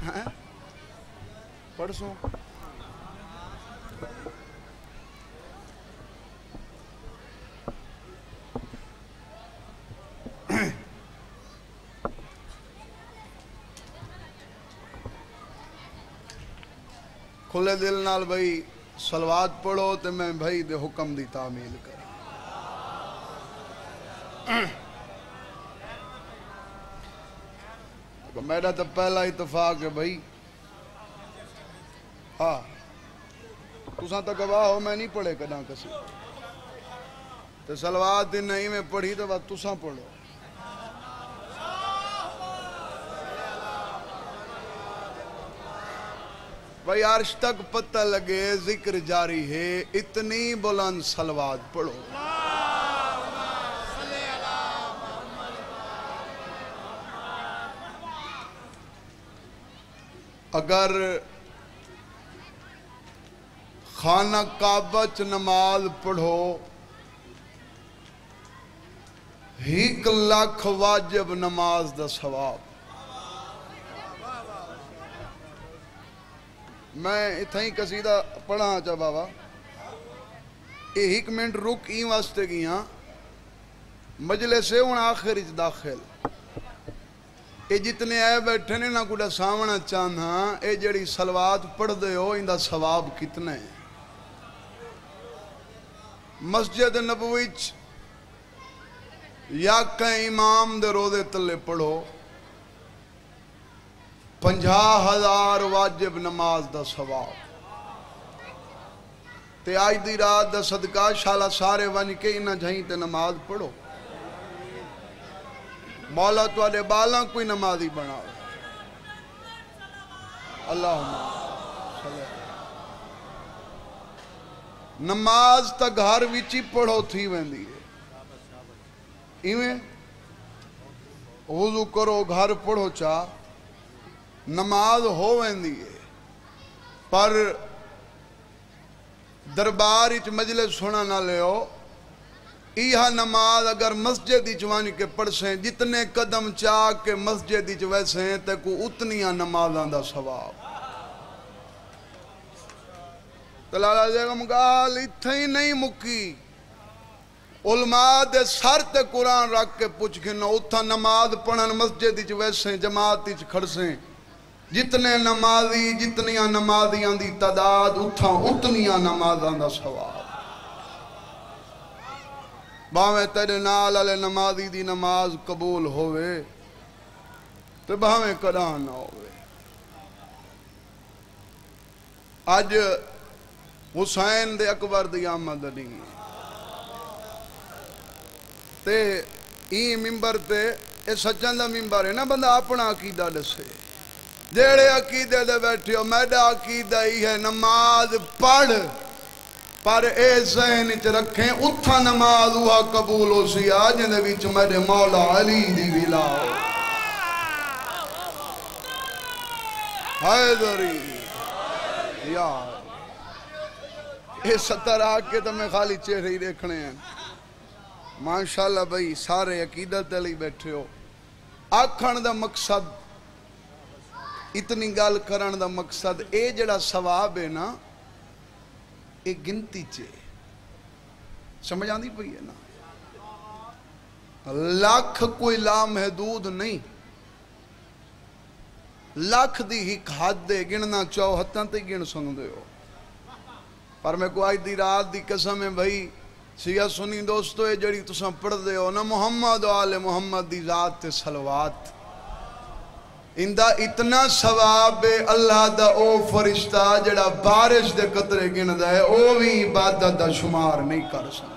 پرسوں کھلے دل نال بھائی صلوات پڑھو تے میں بھائی دے حکم دی تعمیل کر میرا تو پہلا اتفاق ہے بھائی ہاں تساں تو گواہ ہو میں نہیں پڑھے کداں کسی تے صلوات دن نہیں میں پڑھی تو بات تساں پڑھو بھائی عرش تک پتہ لگے ذکر جاری ہے اتنی بلند صلوات پڑھو اگر خانہ کعبہ چ نماز پڑھو 1 لاکھ واجب نماز دا ثواب میں اتھائی قصیدہ پڑھا چا بابا یہ 1 منٹ رک این واسطے گیا مجلس سے ان آخر اچ داخل یہ جتنے آئے بیٹھے نے نہ کڑا سامنا چاہنا یہ جڑی صلوات پڑھ دے ہو ان دا ثواب کتنے مسجد نبویچ یا کہیں امام دے روزے تلے پڑھو 50,000 واجب نماز دا ثواب تے آج دی رات دا صدقہ شالا سارے ون کے انہ جھائیں تے نماز پڑھو مولا تو آلے بالاں کوئی نمازی بنا اللہم نماز تا گھر وچی پڑھو تھی ویندی ہے ایویں وضو کرو گھر پڑھو چاہ نماز ہو ویندی ہے پر دربار اچ مجلس سنا نہ لے ہو ایہا نماز اگر مسجد اچوانی کے پڑھ سیں جتنے قدم چاہ کے مسجد اچ ویسیں تے کو اتنیاں نمازاں دا ثواب تلالہ جگم گال اتھائی نہیں مکی علماء دے سر تے قرآن رکھ کے پوچھ گھنو اتھا نماز پڑھن مسجد اچ ویسیں جماعت اچ کھڑسیں جتنے نمازی جتنیاں نمازیاں دی تعداد اتھا اتنیاں نمازاں دا ثواب باہمیں تیرے نال علی نمازی دی نماز قبول ہوئے تو باہمیں کداں نہ ہوئے آج حسین دے اکبر دی آمد نہیں تے این ممبر تے اے سچن دا ممبر ہے نا بندہ اپنا عقیدہ دسے جیڑے عقیدے دے بیٹھے ہو میڈا عقیدہ ہی ہے نماز پڑھ پر اے ذہن اچ رکھیں اتھا نماز ہوا قبول ہو سی آج نے وچ میرے مولا علی دی ولا حیدری یار یہ 70 آگ کے تو میں خالی چہرے ہی دیکھنے ہیں ماشاءاللہ بھائی سارے عقیدت علی بیٹھے ہو آکھن دا مقصد اتنی گال کرن دا مقصد اے جڑا ثواب ہے نا ایک گنتی چے سمجھ آندی پئی ہے نا لاکھ کوئی لامحدود نہیں لاکھ دی ہی حد دے گننا چاہو ہتاں تے گن سن دے ہو پر میں کو آج دی رات دی قسم ہے بھائی سیاہ سنی دوستو اے جڑی تساں پڑھ دے ہو نا محمد و آل محمد دی ذات تے صلوات اندہ اتنا ثواب اللہ دا او فرشتہ جڑا بارش دے قطرے گن دا ہے او بھی عبادت دا شمار نہیں کر سکتا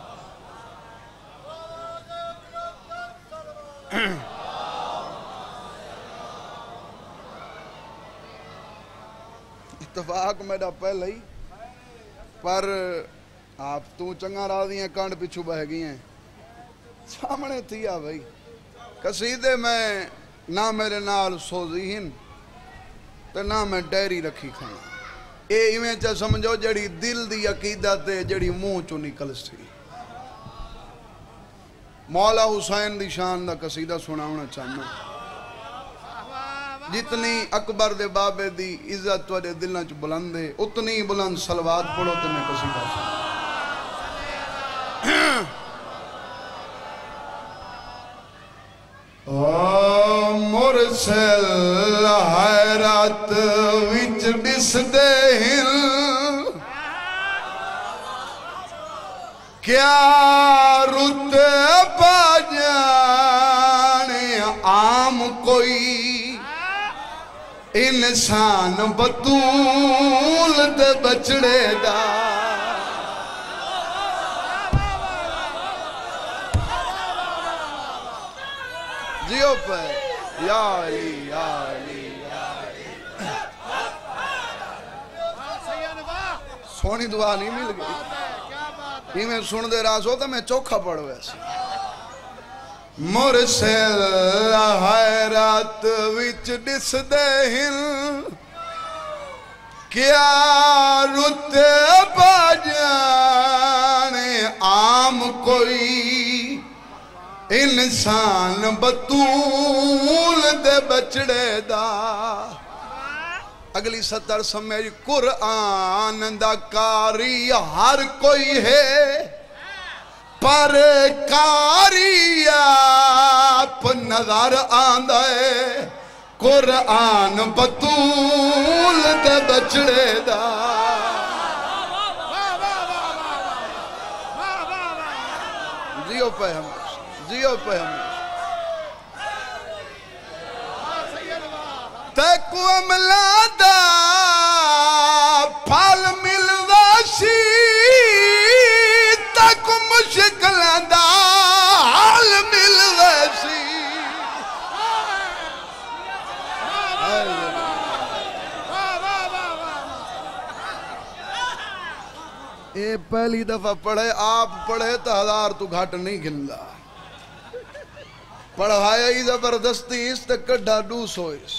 اتفاق میرا پہلے ہی پر آپ تو چنگا راضی ہیں کانڈ پچھو بہ گئی ہیں سامنے تھیا بھائی قصیدے میں نہ میرے نال سوزی ہن تو نہ میں ڈیری رکھی کھانا اے ایویں چا سمجھو جڑی دل دی عقیدت ہے جڑی منہ چو نکل سی مولا حسین دی شان دا قصیدہ سناونا چاہنا جتنی اکبر دے بابے دی عزت توڑے دلنا چ بلند ہے اتنی بلند صلوات پڑھو تے میں قصیدہ سن مرسل حیرت وچ ڈس دے ہن کیا رتے پا جانے عام کوئی انسان بطول دے بچڑے دا جیو پہ یا علی یا علی یا علی سونی دعا نہیں مل گئی یہ میں سن دے راز ہوتا میں چوکھا پڑھ ویسے مرسل حیرت وچ ڈس دے ہن کیا رتے پا جانے عام کوئی انسان بطول دے بچڑے دا اگلی سطر سمیج قرآن دا کاری ہر کوئی ہے پر کاری آپ نظر آندہ ہے قرآن بطول دے بچڑے دا جیو پہ ہمیں جیو پہ ہمیں تیکو عملہ دا پھال ملواشی تیکو مشکل دا حال ملواشی اے پہلی دفعہ پڑھے آپ پڑھے تو ہزار تو گھاٹ نہیں گھندا پڑھایا ہی زبردستی اس تک کڈھا ڈوس ہوئیس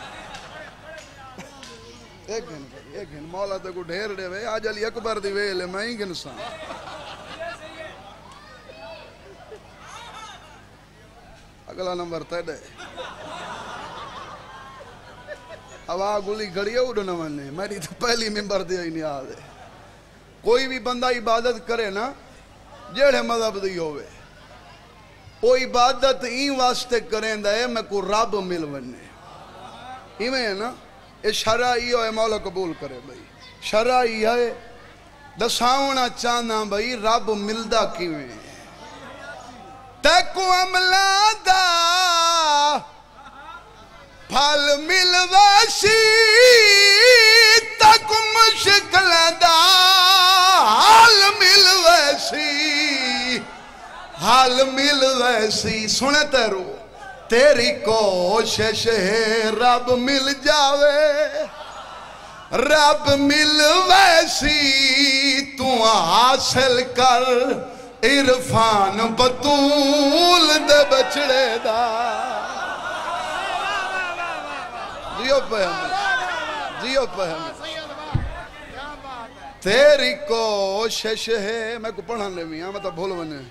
ایک گھن مولا تے کو ڈھیر دے وے آج علی اکبر دی ویلے میں ہی گھنسان اگلا نمبر تے دے ہوا گلی گھڑی ہے اڑنا منے میری تو پہلی ممبر دیا ہی نہیں آدھے کوئی بھی بندہ عبادت کرے نا جیڑے مذہب دی ہوئے وہ عبادت این واسطے کریں دا ہے میں کو رب مل وننے ایمیں ہے نا یہ شرعی ہے مولا قبول کرے بھئی شرعی ہے دساؤنا چاہنا بھئی رب ملدہ کیویں تیکو عملہ دا پھل ملواشی تیکو مشکل دا حال ملواشی حال مل ویسی سنے تیرو تیری کوشش ہے رب مل جاوے رب مل ویسی تو حاصل کر عرفان بطول دے بچڑے دا جیو پہ ہمیں جیو پہ ہمیں تیری کوشش ہے میں کو پڑھا لے میاں میں تو بھول بنے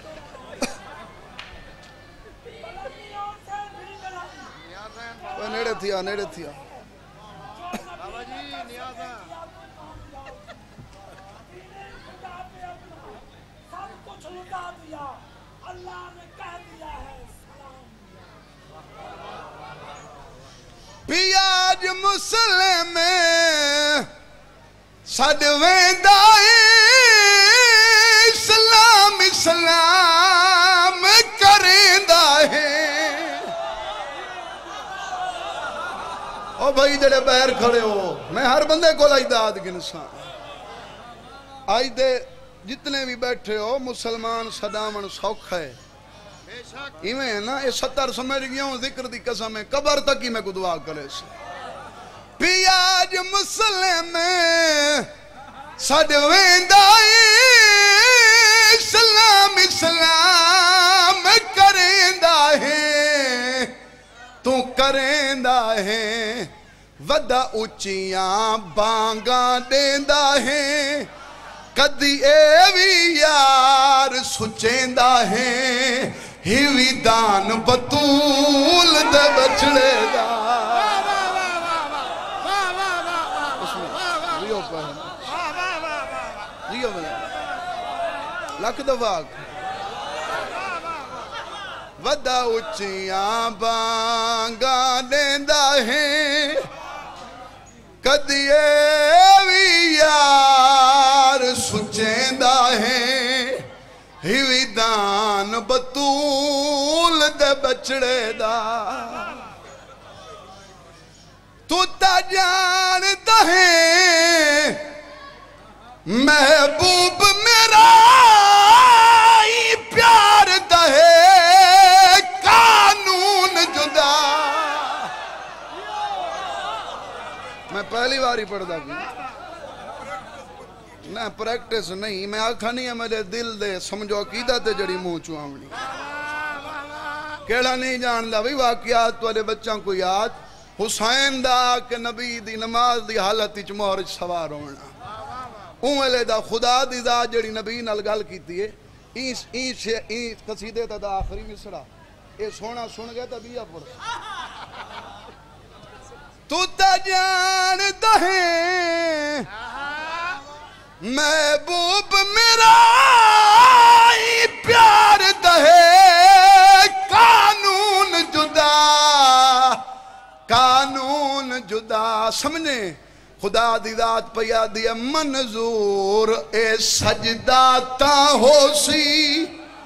نیڑے تھیا نیڑے تھیا بابا جی نیازہ سب کچھ لٹا دیا اللہ نے کہہ دیا ہے پیاج مسلم صد ویندائے اسلام اسلام کریندہ ہے او بھائی جڑے بہر کھڑے ہو میں ہر بندے کو لائی داد گنسان آج دے جتنے بھی بیٹھے ہو مسلمان صدامن سوکھ ہے ایمیں ہے نا یہ 70 سمجھ گیا ہوں ذکر دی قسم ہے قبر تک ہی میں کو دعا کرے سے پیاج مسلم صد ویندائی اسلام اسلام کریندہ ہے تو کریندہ ہے ودا اچیاں بانگاں دیندہ ہے کدی ایوی یار سچیندہ ہے ہیوی دان بطول دے بچڑے دا لکھ دفعہ ودا اچیاں بانگا دیندا ہے کدیے وی یار سچیندا ہے ہیوی دان بطول دے بچڑے دا تو تا جاندا ہے محبوب میرا پیار دہے قانون جدا میں پہلی بار ہی پڑھتا بھی نہ پریکٹس نہیں میں آکھا نہیں ہے میرے دل دے سمجھو عقیدہ تے جڑی منہ چوامنی کیڑا نہیں جاندا بھی واقعات والے بچوں کو یاد حسین دا کہ نبی دی نماز دی حالت وچ مہرج سوار ہونا اوہلے دا خدا دی ذات جڑی نبی نال گل کیتی ہے این قصیدے تا دا آخری مصرع اے سونا سن گئے تا بیا پڑھ تو تا جاندا ہے محبوب میرا پیار دہے قانون جدا قانون جدا سمجھے خدا دی ذات پیا دیا منظور اے سجدہ تا ہو سی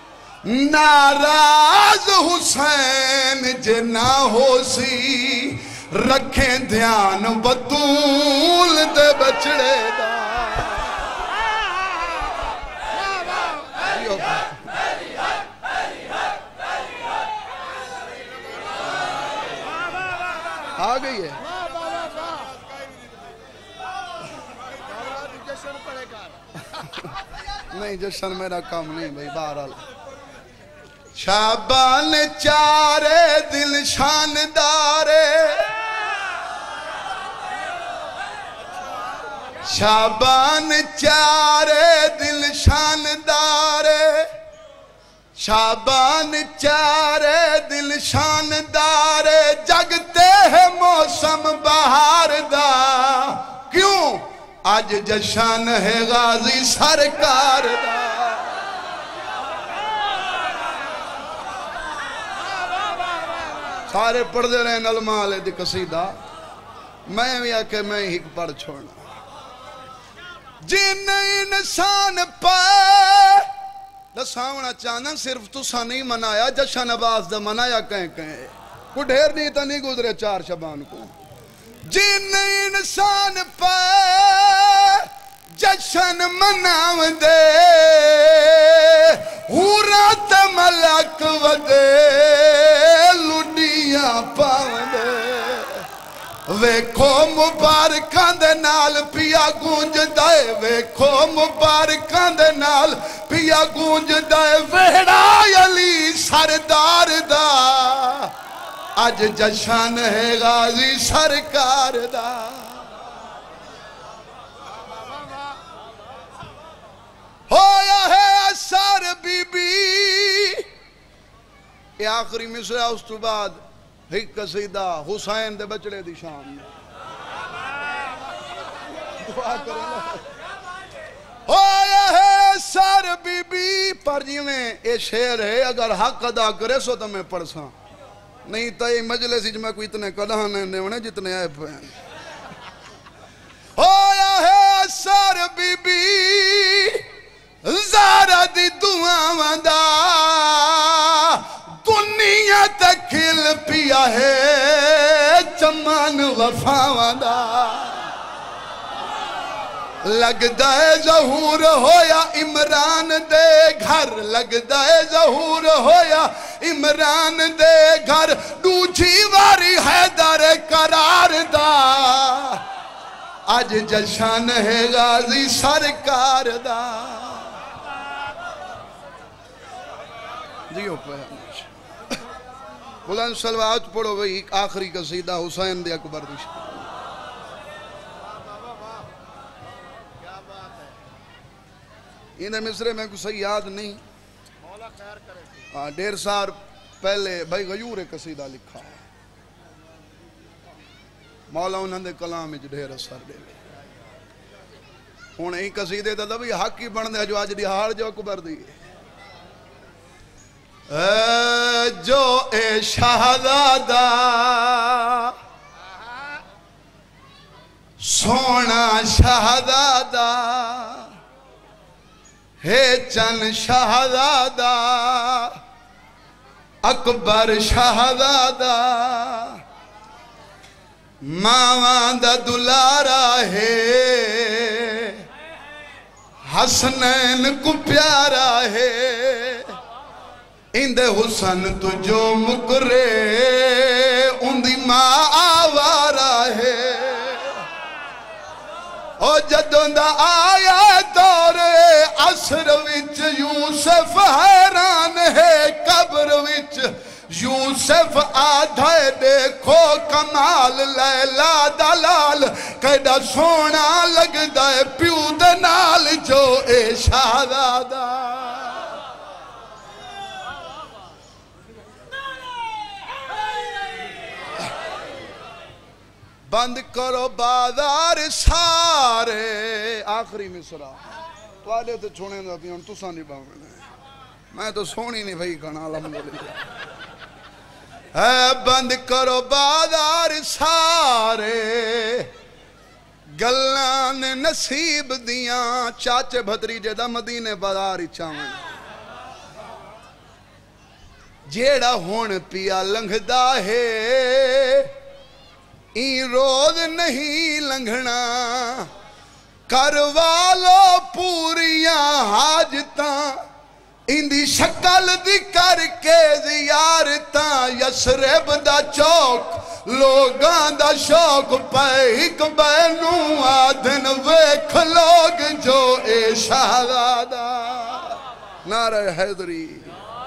ناراض حسین جے نہ ہو سی رکھیں دھیان بطول دے بچڑے دا آ گئی ہے نہیں جشن میرا کام نہیں بھائی بہرحال شابان چارے دل شاندارے شابان چارے دل شاندارے شابان چارے دل شاندارے جگتے ہیں موسم بہار دا کیوں آج جشن ہے غازی سرکار دا سارے پڑھ دے رہے ہیں نلمالے دی قصیدہ میں بھی آکے میں ہی پڑھ چھوڑنا جن انسان پہ دساونا چاہنا صرف تسا نہیں منایا جشن عباس دا منایا کہیں کہیں کو ڈھیر نہیں تا نہیں گزرے 4 شبان کو جن انسان پہ جشن مناو دے حورات ملک ودے لڈیاں پاو دے ویکھو مبارکاں دے نال پیا گونج دائے ویکھو مبارکاں دے نال پیا گونج دائے ویڑا علی سردار دا آج جشن ہے غازی سرکار دا ہویا ہے اثر بی بی یہ آخری مصرع اس تو بعد ایک قصیدہ حسین دے بچڑے دی شان دعا کریں ہویا ہے اثر بی بی پر جی میں یہ شعر ہے اگر حق ادا کرے سو تو میں پڑھ ساں نہیں تو یہ مجلس ہی میں کوئی اتنے کلہانے ہونے جتنے آئے پہ ہیں ہویا ہے اثر بی بی زارہ دی دعا وندہ دنیا تکھل پیا ہے چمان وفا وندہ لگ دائے ظہور ہویا عمران دے گھر لگ دائے ظہور ہویا عمران دے گھر دوجھی واری حیدر قرار دا آج جشن ہے غازی سرکار دا جیو پہ بلند صلوات پڑھو بھئی ایک آخری قصیدہ حسین دے اکبر دی انہیں مصرے میں کوئی صحیح یاد نہیں ڈیر سال پہلے بھائی غیور قصیدہ لکھا ہے مولا انہوں نے کلام اچھ ڈھیر اثر دے ہوں یہ قصیدے دا بھی حق ہی بن دے جو اج دی حال جو اکبر دی جو اے شہزادہ سونا شہزادہ ہے چند شہزادہ اکبر شہزادہ ماواں دا دلارا ہے حسنین کو پیارا ہے اندے حسن تو جو مکرے اندی ماں آوارا ہے او جدوں دا آیا دور عصر وچ یوسف حیران ہے قبر وچ یوسف آدھے دیکھو کمال لیلا دلال کیڑا سونا لگ دائے پیو دنال جو اے شہزادہ بند کرو بازار سارے آخری مصرع توالے تو چھوڑیں دا بھی ہوں تساں نہیں باؤں میں تو سونی نہیں بھائی کھانا الحمدللہ بند کرو بازار سارے گلان نصیب دیاں چاچے بھتریجے دا مدینے بازار چاہیں جیڑا ہون پیا لنگھدا ہے این روز نہیں لنگھنا کروالو پوریاں حاجتاں اندی شکل دی کر کے زیارتاں یسرب دا چوک لوگاں دا شوق پیک بینوں آدھن ویکھ لوگ جو اے شہزادہ نعرہ حیدری